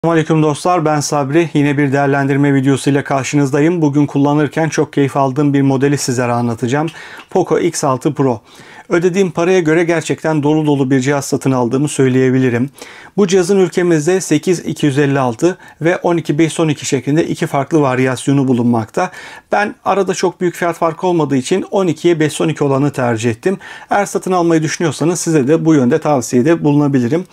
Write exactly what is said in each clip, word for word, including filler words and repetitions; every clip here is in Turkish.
Selamünaleyküm dostlar, ben Sabri. Yine bir değerlendirme videosuyla karşınızdayım. Bugün kullanırken çok keyif aldığım bir modeli sizlere anlatacağım. Poco X altı Pro. Ödediğim paraya göre gerçekten dolu dolu bir cihaz satın aldığımı söyleyebilirim. Bu cihazın ülkemizde sekiz bin iki yüz elli altı ve on iki bin beş yüz on iki şeklinde iki farklı varyasyonu bulunmakta. Ben arada çok büyük fiyat farkı olmadığı için on ikiye beş yüz on iki olanı tercih ettim. Eğer satın almayı düşünüyorsanız size de bu yönde tavsiyede bulunabilirim.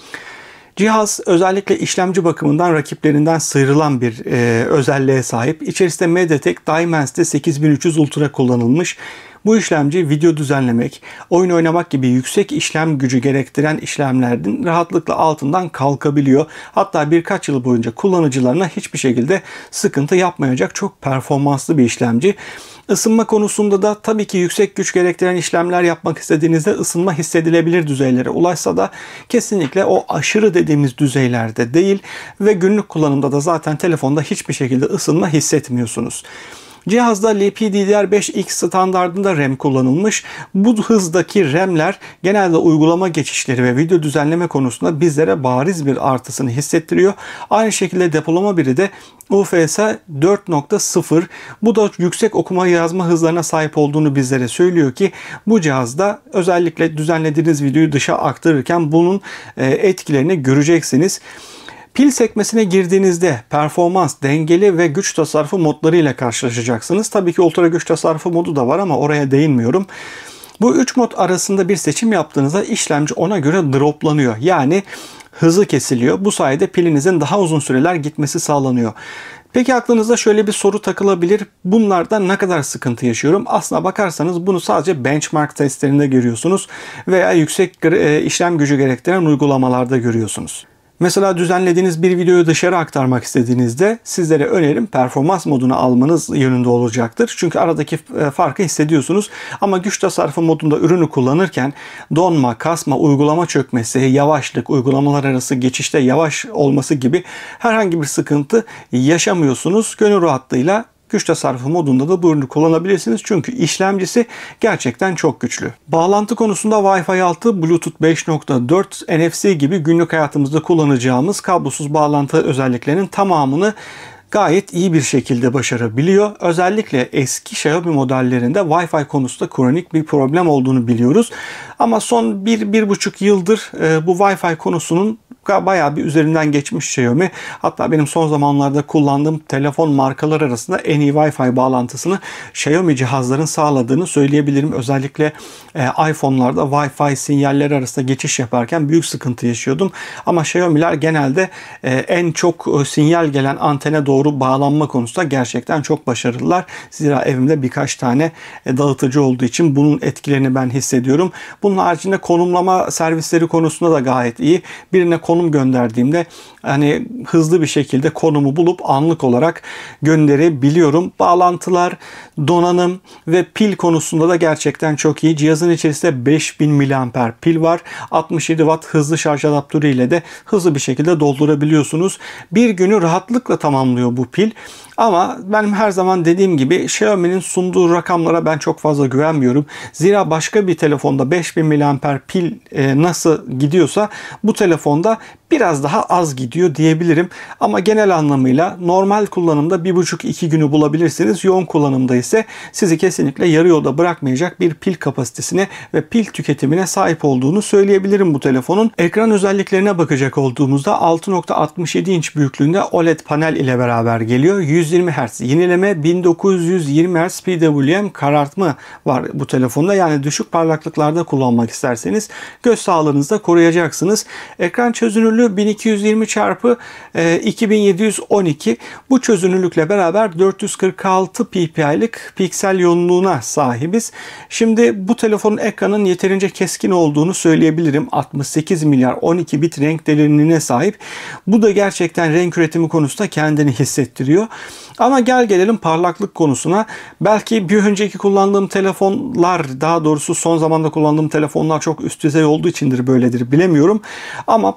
Cihaz özellikle işlemci bakımından rakiplerinden sıyrılan bir e, özelliğe sahip. İçerisinde MediaTek Dimensity sekiz bin üç yüz Ultra kullanılmış. Bu işlemci video düzenlemek, oyun oynamak gibi yüksek işlem gücü gerektiren işlemlerin rahatlıkla altından kalkabiliyor. Hatta birkaç yıl boyunca kullanıcılarına hiçbir şekilde sıkıntı yapmayacak çok performanslı bir işlemci. Isınma konusunda da tabii ki yüksek güç gerektiren işlemler yapmak istediğinizde ısınma hissedilebilir düzeylere ulaşsa da kesinlikle o aşırı dediğimiz düzeylerde değil ve günlük kullanımda da zaten telefonda hiçbir şekilde ısınma hissetmiyorsunuz. Cihazda L P D D R beş X standardında RAM kullanılmış. Bu hızdaki RAM'ler genelde uygulama geçişleri ve video düzenleme konusunda bizlere bariz bir artısını hissettiriyor. Aynı şekilde depolama biri de U F S dört nokta sıfır. Bu da yüksek okuma yazma hızlarına sahip olduğunu bizlere söylüyor ki bu cihazda özellikle düzenlediğiniz videoyu dışa aktarırken bunun etkilerini göreceksiniz. Pil sekmesine girdiğinizde performans, dengeli ve güç tasarrufu modları ile karşılaşacaksınız. Tabii ki ultra güç tasarrufu modu da var ama oraya değinmiyorum. Bu üç mod arasında bir seçim yaptığınızda işlemci ona göre droplanıyor. Yani hızı kesiliyor. Bu sayede pilinizin daha uzun süreler gitmesi sağlanıyor. Peki aklınızda şöyle bir soru takılabilir. Bunlardan ne kadar sıkıntı yaşıyorum? Aslına bakarsanız bunu sadece benchmark testlerinde görüyorsunuz veya yüksek işlem gücü gerektiren uygulamalarda görüyorsunuz. Mesela düzenlediğiniz bir videoyu dışarı aktarmak istediğinizde sizlere önerim performans modunu almanız yönünde olacaktır. Çünkü aradaki farkı hissediyorsunuz. Ama güç tasarrufu modunda ürünü kullanırken donma, kasma, uygulama çökmesi, yavaşlık, uygulamalar arası geçişte yavaş olması gibi herhangi bir sıkıntı yaşamıyorsunuz. Gönül rahatlığıyla güç tasarrufu modunda da bu ürünü kullanabilirsiniz. Çünkü işlemcisi gerçekten çok güçlü. Bağlantı konusunda Wi-Fi altı, Bluetooth beş nokta dört, N F C gibi günlük hayatımızda kullanacağımız kablosuz bağlantı özelliklerinin tamamını gayet iyi bir şekilde başarabiliyor. Özellikle eski Xiaomi modellerinde Wi-Fi konusunda kronik bir problem olduğunu biliyoruz. Ama son bir bir buçuk yıldır bu Wi-Fi konusunun bayağı bir üzerinden geçmiş Xiaomi. Hatta benim son zamanlarda kullandığım telefon markalar arasında en iyi Wi-Fi bağlantısını Xiaomi cihazların sağladığını söyleyebilirim. Özellikle e, iPhone'larda Wi-Fi sinyalleri arasında geçiş yaparken büyük sıkıntı yaşıyordum. Ama Xiaomi'ler genelde e, en çok e, sinyal gelen antene doğru bağlanma konusunda gerçekten çok başarılılar. Zira evimde birkaç tane e, dağıtıcı olduğu için bunun etkilerini ben hissediyorum. Bunun haricinde konumlama servisleri konusunda da gayet iyi. Birine konum gönderdiğimde hani hızlı bir şekilde konumu bulup anlık olarak gönderebiliyorum. Bağlantılar, donanım ve pil konusunda da gerçekten çok iyi. Cihazın içerisinde beş bin miliamper pil var. altmış yedi watt hızlı şarj adaptörü ile de hızlı bir şekilde doldurabiliyorsunuz. Bir günü rahatlıkla tamamlıyor bu pil. Ama benim her zaman dediğim gibi Xiaomi'nin sunduğu rakamlara ben çok fazla güvenmiyorum. Zira başka bir telefonda beş bin miliamper pil e, nasıl gidiyorsa bu telefonda biraz daha az gidiyor diyebilirim. Ama genel anlamıyla normal kullanımda bir buçuk iki günü bulabilirsiniz. Yoğun kullanımda ise sizi kesinlikle yarı yolda bırakmayacak bir pil kapasitesine ve pil tüketimine sahip olduğunu söyleyebilirim bu telefonun. Ekran özelliklerine bakacak olduğumuzda altı nokta altmış yedi inç büyüklüğünde O L E D panel ile beraber geliyor. yüz yirmi hertz yenileme, bin dokuz yüz yirmi hertz P W M karartma var bu telefonda. Yani düşük parlaklıklarda kullanmak isterseniz göz sağlığınızı da koruyacaksınız. Ekran çözünürlüğü bin iki yüz yirmi çarpı iki bin yedi yüz on iki. Bu çözünürlükle beraber dört yüz kırk altı ppi'lik piksel yoğunluğuna sahibiz. Şimdi bu telefonun ekranın yeterince keskin olduğunu söyleyebilirim. altmış sekiz milyar on iki bit renk derinliğine sahip. Bu da gerçekten renk üretimi konusunda kendini hissettiriyor. Ama gel gelelim parlaklık konusuna. Belki bir önceki kullandığım telefonlar, daha doğrusu son zamanda kullandığım telefonlar çok üst düzey olduğu içindir böyledir bilemiyorum. Ama parlaklık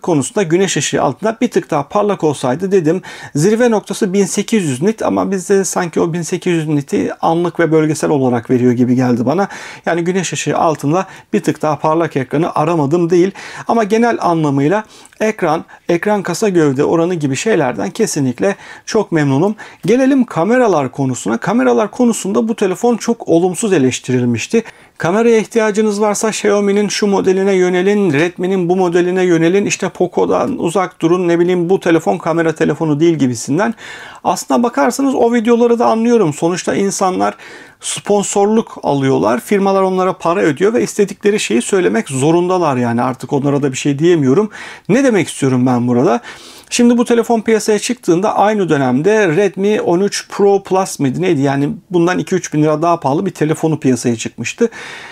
konusunda güneş ışığı altında bir tık daha parlak olsaydı dedim. Zirve noktası bin sekiz yüz nit ama bizde sanki o bin sekiz yüz niti anlık ve bölgesel olarak veriyor gibi geldi bana. Yani güneş ışığı altında bir tık daha parlak ekranı aramadım değil. Ama genel anlamıyla ekran, ekran kasa gövde oranı gibi şeylerden kesinlikle çok memnunum. Gelelim kameralar konusuna. Kameralar konusunda bu telefon çok olumsuz eleştirilmişti. Kameraya ihtiyacınız varsa Xiaomi'nin şu modeline yönelin, Redmi'nin bu modeline yönelin, işte Poco'dan uzak durun, ne bileyim bu telefon kamera telefonu değil gibisinden. Aslına bakarsanız o videoları da anlıyorum. Sonuçta insanlar sponsorluk alıyorlar. Firmalar onlara para ödüyor ve istedikleri şeyi söylemek zorundalar yani. Artık onlara da bir şey diyemiyorum. Ne demek istiyorum ben burada? Şimdi bu telefon piyasaya çıktığında aynı dönemde Redmi on üç Pro Plus mıydı neydi? Yani bundan iki üç bin lira daha pahalı bir telefonu piyasaya çıkmıştı.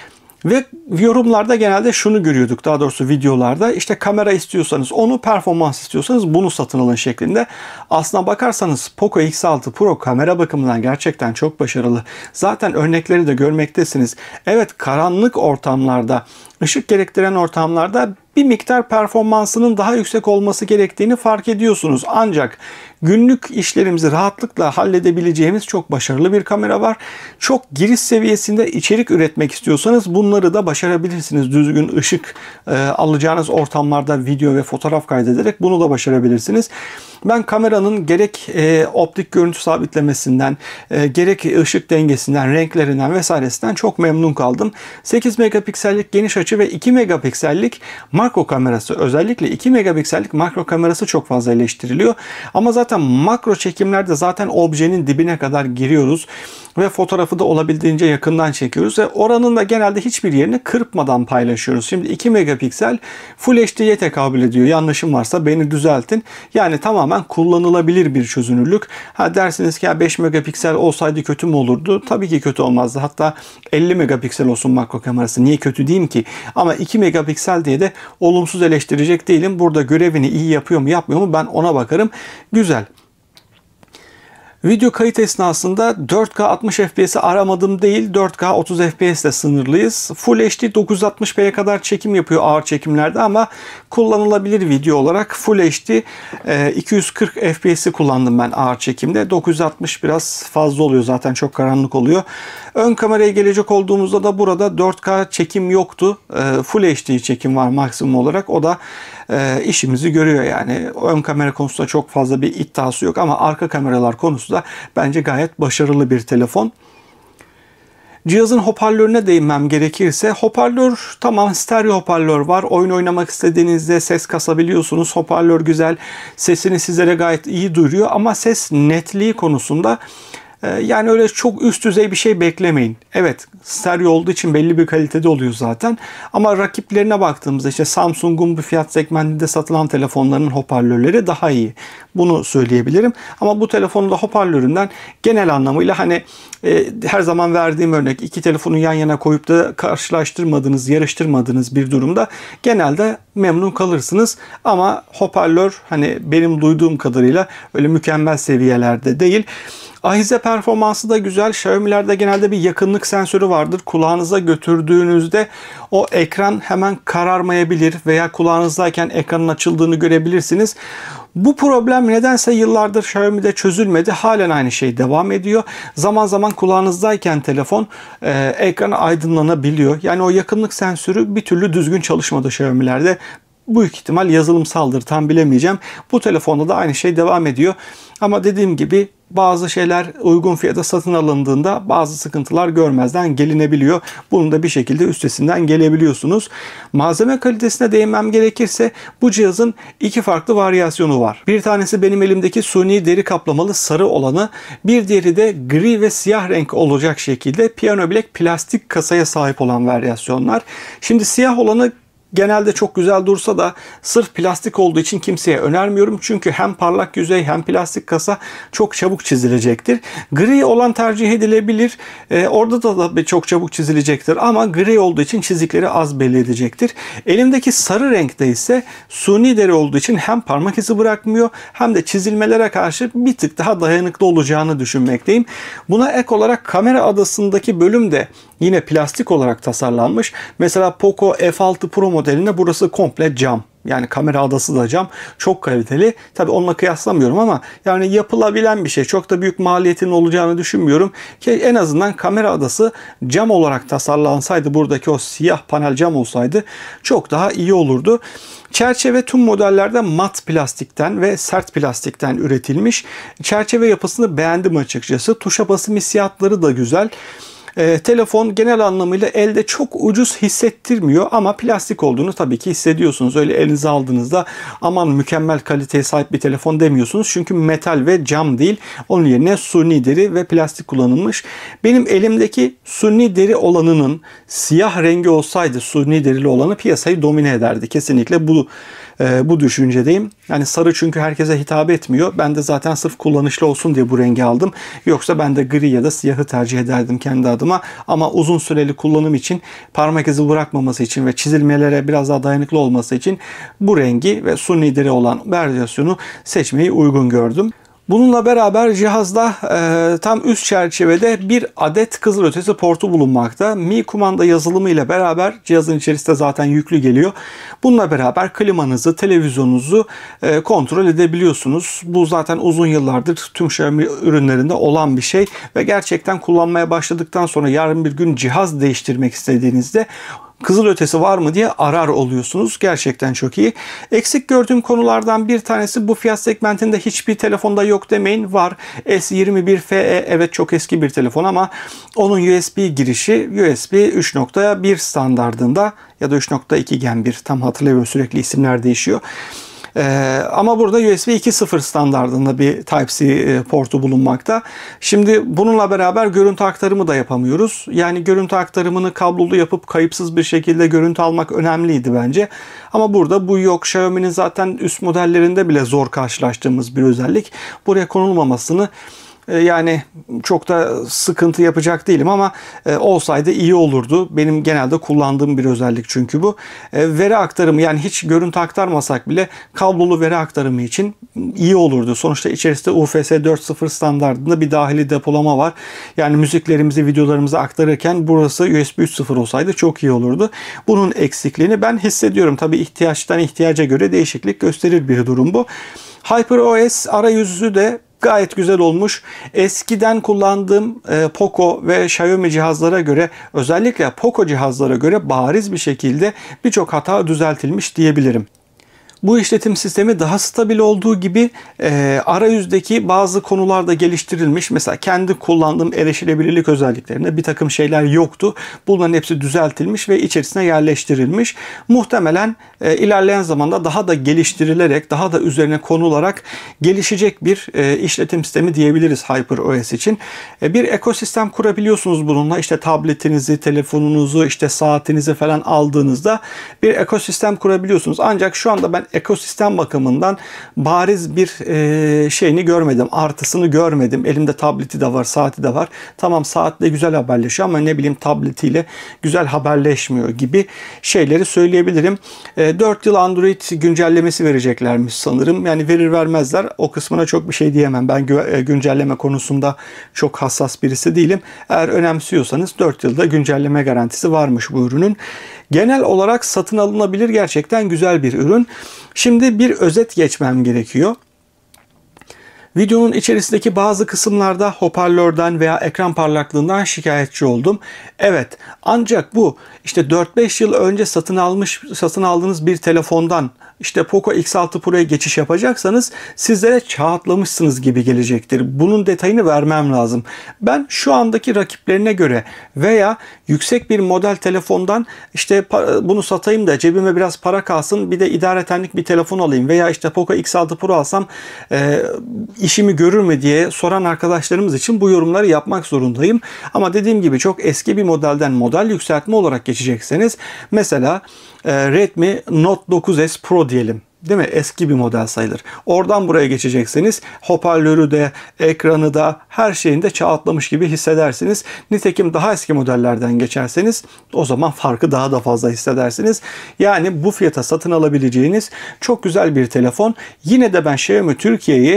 Ve yorumlarda genelde şunu görüyorduk, daha doğrusu videolarda, işte kamera istiyorsanız onu, performans istiyorsanız bunu satın alın şeklinde. Aslına bakarsanız Poco X altı Pro kamera bakımından gerçekten çok başarılı. Zaten örnekleri de görmektesiniz. Evet, karanlık ortamlarda, ışık gerektiren ortamlarda bir miktar performansının daha yüksek olması gerektiğini fark ediyorsunuz. Ancak günlük işlerimizi rahatlıkla halledebileceğimiz çok başarılı bir kamera var. Çok giriş seviyesinde içerik üretmek istiyorsanız bunları da başarabilirsiniz. Düzgün ışık e, alacağınız ortamlarda video ve fotoğraf kaydederek bunu da başarabilirsiniz. Ben kameranın gerek e, optik görüntü sabitlemesinden, e, gerek ışık dengesinden, renklerinden vesairesinden çok memnun kaldım. sekiz megapiksellik geniş açı ve iki megapiksellik makro kamerası, özellikle iki megapiksellik makro kamerası çok fazla eleştiriliyor. Ama zaten makro çekimlerde zaten objenin dibine kadar giriyoruz ve fotoğrafı da olabildiğince yakından çekiyoruz ve oranın da genelde hiçbir yerini kırpmadan paylaşıyoruz. Şimdi iki megapiksel Full H D'ye tekabül ediyor. Yanlışım varsa beni düzeltin. Yani tamamen kullanılabilir bir çözünürlük. Ha dersiniz ki ya beş megapiksel olsaydı kötü mü olurdu? Tabii ki kötü olmazdı. Hatta elli megapiksel olsun makro kamerası. Niye kötü diyeyim ki? Ama iki megapiksel diye de olumsuz eleştirecek değilim. Burada görevini iyi yapıyor mu yapmıyor mu ben ona bakarım. Güzel. Video kayıt esnasında dört K altmış F P S'i aramadım değil, dört K otuz F P S ile sınırlıyız. Full H D dokuz yüz altmış p'ye kadar çekim yapıyor ağır çekimlerde ama kullanılabilir video olarak Full H D iki yüz kırk F P S'i kullandım ben ağır çekimde. dokuz yüz altmış biraz fazla oluyor, zaten çok karanlık oluyor. Ön kameraya gelecek olduğumuzda da burada dört K çekim yoktu. Full H D çekim var maksimum olarak. O da işimizi görüyor yani. Ön kamera konusunda çok fazla bir iddiası yok ama arka kameralar konusunda bence gayet başarılı bir telefon. Cihazın hoparlörüne değinmem gerekirse, hoparlör tamam, stereo hoparlör var. Oyun oynamak istediğinizde ses kasabiliyorsunuz. Hoparlör güzel. Sesini sizlere gayet iyi duyuruyor ama ses netliği konusunda yani öyle çok üst düzey bir şey beklemeyin. Evet, stereo olduğu için belli bir kalitede oluyor zaten. Ama rakiplerine baktığımızda işte Samsung'un bu fiyat segmentinde satılan telefonların hoparlörleri daha iyi. Bunu söyleyebilirim. Ama bu telefonun da hoparlöründen genel anlamıyla hani e, her zaman verdiğim örnek, iki telefonu yan yana koyup da karşılaştırmadığınız, yarıştırmadığınız bir durumda genelde memnun kalırsınız. Ama hoparlör hani benim duyduğum kadarıyla öyle mükemmel seviyelerde değil. Ahize performansı da güzel. Xiaomi'lerde genelde bir yakınlık sensörü vardır. Kulağınıza götürdüğünüzde o ekran hemen kararmayabilir veya kulağınızdayken ekranın açıldığını görebilirsiniz. Bu problem nedense yıllardır Xiaomi'de çözülmedi. Halen aynı şey devam ediyor. Zaman zaman kulağınızdayken telefon e, ekranı aydınlanabiliyor. Yani o yakınlık sensörü bir türlü düzgün çalışmadı Xiaomi'lerde. Büyük ihtimal yazılımsaldır, tam bilemeyeceğim. Bu telefonda da aynı şey devam ediyor. Ama dediğim gibi bazı şeyler uygun fiyata satın alındığında bazı sıkıntılar görmezden gelinebiliyor. Bunun da bir şekilde üstesinden gelebiliyorsunuz. Malzeme kalitesine değinmem gerekirse bu cihazın iki farklı varyasyonu var. Bir tanesi benim elimdeki suni deri kaplamalı sarı olanı, bir diğeri de gri ve siyah renk olacak şekilde Piano Black plastik kasaya sahip olan varyasyonlar. Şimdi siyah olanı genelde çok güzel dursa da sırf plastik olduğu için kimseye önermiyorum. Çünkü hem parlak yüzey hem plastik kasa çok çabuk çizilecektir. Gri olan tercih edilebilir. Ee, orada da, da çok çabuk çizilecektir ama gri olduğu için çizikleri az belli edecektir. Elimdeki sarı renkte ise suni deri olduğu için hem parmak izi bırakmıyor hem de çizilmelere karşı bir tık daha dayanıklı olacağını düşünmekteyim. Buna ek olarak kamera adasındaki bölüm de yine plastik olarak tasarlanmış. Mesela Poco F altı Pro modeline burası komple cam. Yani kamera adası da cam. Çok kaliteli. Tabii onunla kıyaslamıyorum ama yani yapılabilen bir şey. Çok da büyük maliyetinin olacağını düşünmüyorum. Ki en azından kamera adası cam olarak tasarlansaydı, buradaki o siyah panel cam olsaydı çok daha iyi olurdu. Çerçeve tüm modellerde mat plastikten ve sert plastikten üretilmiş. Çerçeve yapısını beğendim açıkçası. Tuşa basım hissiyatları da güzel. E, telefon genel anlamıyla elde çok ucuz hissettirmiyor ama plastik olduğunu tabii ki hissediyorsunuz. Öyle elinize aldığınızda aman mükemmel kaliteye sahip bir telefon demiyorsunuz. Çünkü metal ve cam değil. Onun yerine suni deri ve plastik kullanılmış. Benim elimdeki suni deri olanının siyah rengi olsaydı, suni derili olanı piyasayı domine ederdi. Kesinlikle bu e, bu düşüncedeyim. Yani sarı çünkü herkese hitap etmiyor. Ben de zaten sırf kullanışlı olsun diye bu rengi aldım. Yoksa ben de gri ya da siyahı tercih ederdim kendi adıma. Ama uzun süreli kullanım için, parmak izi bırakmaması için ve çizilmelere biraz daha dayanıklı olması için bu rengi ve suni deri olan versiyonu seçmeyi uygun gördüm. Bununla beraber cihazda e, tam üst çerçevede bir adet kızılötesi portu bulunmakta. Mi kumanda yazılımı ile beraber cihazın içerisinde zaten yüklü geliyor. Bununla beraber klimanızı, televizyonunuzu e, kontrol edebiliyorsunuz. Bu zaten uzun yıllardır tüm Xiaomi ürünlerinde olan bir şey ve gerçekten kullanmaya başladıktan sonra yarın bir gün cihaz değiştirmek istediğinizde kızılötesi var mı diye arar oluyorsunuz. Gerçekten çok iyi. Eksik gördüğüm konulardan bir tanesi, bu fiyat segmentinde hiçbir telefonda yok demeyin. Var. S yirmi bir F E, evet çok eski bir telefon ama onun U S B girişi U S B üç nokta bir standardında ya da üç nokta iki Gen bir, tam hatırlamıyorum, sürekli isimler değişiyor. Ee, ama burada U S B iki nokta sıfır standardında bir Type-C portu bulunmakta. Şimdi bununla beraber görüntü aktarımı da yapamıyoruz. Yani görüntü aktarımını kablolu yapıp kayıpsız bir şekilde görüntü almak önemliydi bence. Ama burada bu yok. Xiaomi'nin zaten üst modellerinde bile zor karşılaştığımız bir özellik. Buraya konulmamasını yani çok da sıkıntı yapacak değilim ama olsaydı iyi olurdu. Benim genelde kullandığım bir özellik çünkü bu. Veri aktarımı, yani hiç görüntü aktarmasak bile kablolu veri aktarımı için iyi olurdu. Sonuçta içerisinde U F S dört nokta sıfır standartında bir dahili depolama var. Yani müziklerimizi, videolarımızı aktarırken burası U S B üç nokta sıfır olsaydı çok iyi olurdu. Bunun eksikliğini ben hissediyorum. Tabii ihtiyaçtan ihtiyaca göre değişiklik gösterir bir durum bu. HyperOS arayüzü de gayet güzel olmuş. Eskiden kullandığım e, Poco ve Xiaomi cihazlara göre, özellikle Poco cihazlara göre bariz bir şekilde birçok hata düzeltilmiş diyebilirim. Bu işletim sistemi daha stabil olduğu gibi e, arayüzdeki bazı konularda geliştirilmiş. Mesela kendi kullandığım erişilebilirlik özelliklerinde bir takım şeyler yoktu. Bunların hepsi düzeltilmiş ve içerisine yerleştirilmiş. Muhtemelen e, ilerleyen zamanda daha da geliştirilerek, daha da üzerine konularak gelişecek bir e, işletim sistemi diyebiliriz HyperOS için. E, bir ekosistem kurabiliyorsunuz bununla. İşte tabletinizi, telefonunuzu, işte saatinizi falan aldığınızda bir ekosistem kurabiliyorsunuz. Ancak şu anda ben ekosistem bakımından bariz bir e, şeyini görmedim. Artısını görmedim. Elimde tableti de var, saati de var. Tamam, saatle güzel haberleşiyor ama ne bileyim tabletiyle güzel haberleşmiyor gibi şeyleri söyleyebilirim. E, dört yıl Android güncellemesi vereceklermiş sanırım. Yani verir vermezler, o kısmına çok bir şey diyemem. Ben güncelleme konusunda çok hassas birisi değilim. Eğer önemsiyorsanız dört yılda güncelleme garantisi varmış bu ürünün. Genel olarak satın alınabilir, gerçekten güzel bir ürün. Şimdi bir özet geçmem gerekiyor. Videonun içerisindeki bazı kısımlarda hoparlörden veya ekran parlaklığından şikayetçi oldum. Evet, ancak bu işte dört beş yıl önce satın almış satın aldığınız bir telefondan işte Poco X altı Pro'ya geçiş yapacaksanız sizlere çağ atlamışsınız gibi gelecektir. Bunun detayını vermem lazım. Ben şu andaki rakiplerine göre veya yüksek bir model telefondan işte bunu satayım da cebime biraz para kalsın, bir de idaretenlik bir telefon alayım veya işte Poco X altı Pro alsam e, işimi görür mü diye soran arkadaşlarımız için bu yorumları yapmak zorundayım. Ama dediğim gibi çok eski bir modelden model yükseltme olarak geçecekseniz, mesela e, Redmi Note dokuz S Pro diyelim. Değil mi? Eski bir model sayılır. Oradan buraya geçecekseniz hoparlörü de, ekranı da, her şeyinde çağ atlamış gibi hissedersiniz. Nitekim daha eski modellerden geçerseniz o zaman farkı daha da fazla hissedersiniz. Yani bu fiyata satın alabileceğiniz çok güzel bir telefon. Yine de ben Xiaomi Türkiye'yi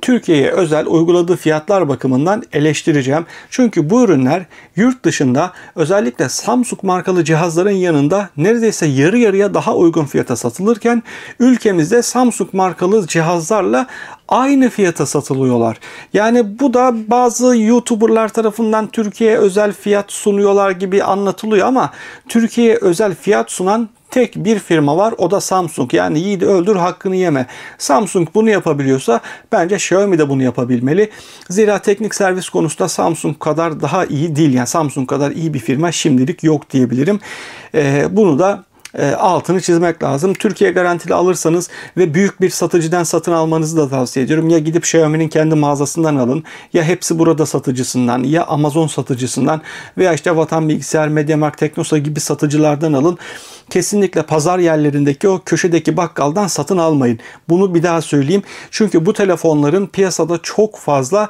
Türkiye'ye özel uyguladığı fiyatlar bakımından eleştireceğim. Çünkü bu ürünler yurt dışında özellikle Samsung markalı cihazların yanında neredeyse yarı yarıya daha uygun fiyata satılırken ülkemizde Samsung markalı cihazlarla aynı fiyata satılıyorlar. Yani bu da bazı YouTuber'lar tarafından Türkiye'ye özel fiyat sunuyorlar gibi anlatılıyor ama Türkiye'ye özel fiyat sunan tek bir firma var, o da Samsung. Yani yiğidi öldür hakkını yeme. Samsung bunu yapabiliyorsa bence Xiaomi de bunu yapabilmeli. Zira teknik servis konusunda Samsung kadar daha iyi değil. Yani Samsung kadar iyi bir firma şimdilik yok diyebilirim. Ee, bunu da altını çizmek lazım. Türkiye garantili alırsanız ve büyük bir satıcıdan satın almanızı da tavsiye ediyorum. Ya gidip Xiaomi'nin kendi mağazasından alın, ya hepsi burada satıcısından, ya Amazon satıcısından veya işte Vatan Bilgisayar, MediaMarkt, Teknosa gibi satıcılardan alın. Kesinlikle pazar yerlerindeki o köşedeki bakkaldan satın almayın. Bunu bir daha söyleyeyim. Çünkü bu telefonların piyasada çok fazla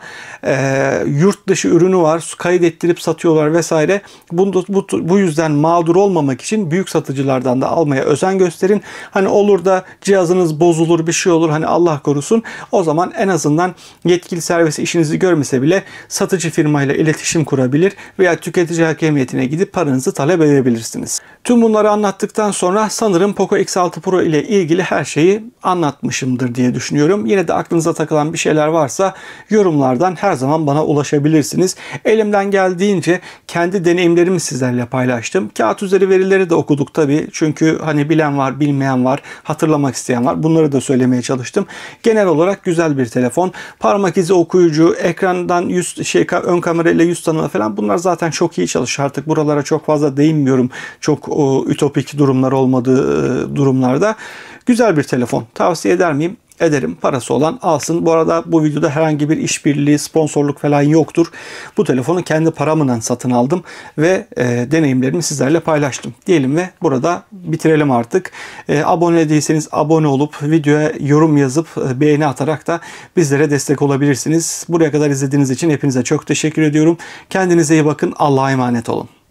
e, yurt dışı ürünü var. Kaydettirip satıyorlar vesaire. Bu, bu, bu yüzden mağdur olmamak için büyük satıcılardan da almaya özen gösterin. Hani olur da cihazınız bozulur, bir şey olur, hani Allah korusun. O zaman en azından yetkili servis işinizi görmese bile satıcı firmayla iletişim kurabilir veya tüketici hakemiyetine gidip paranızı talep edebilirsiniz. Tüm bunları anlattıktan sonra sanırım Poco X altı Pro ile ilgili her şeyi anlatmışımdır diye düşünüyorum. Yine de aklınıza takılan bir şeyler varsa yorumlardan her zaman bana ulaşabilirsiniz. Elimden geldiğince kendi deneyimlerimi sizlerle paylaştım. Kağıt üzeri verileri de okuduk tabii. Çünkü hani bilen var, bilmeyen var, hatırlamak isteyen var. Bunları da söylemeye çalıştım. Genel olarak güzel bir telefon. Parmak izi okuyucu, ekrandan yüz şey ön kamera ile yüz tanıma falan, bunlar zaten çok iyi çalışıyor. Artık buralara çok fazla değinmiyorum. Çok o, ütopik durumlar olmadığı e, durumlarda. Güzel bir telefon. Tavsiye eder miyim? Ederim. Parası olan alsın. Bu arada bu videoda herhangi bir işbirliği, sponsorluk falan yoktur. Bu telefonu kendi paramla satın aldım ve e, deneyimlerimi sizlerle paylaştım diyelim ve burada bitirelim artık. E, abone değilseniz abone olup videoya yorum yazıp e, beğeni atarak da bizlere destek olabilirsiniz. Buraya kadar izlediğiniz için hepinize çok teşekkür ediyorum. Kendinize iyi bakın. Allah'a emanet olun.